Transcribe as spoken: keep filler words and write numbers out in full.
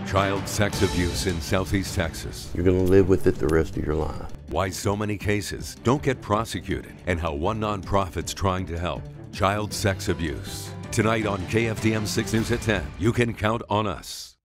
Child sex abuse in Southeast Texas. You're going to live with it the rest of your life. Why so many cases don't get prosecuted and how one nonprofit's trying to help. Child sex abuse. Tonight on K F D M six News at ten. You can count on us.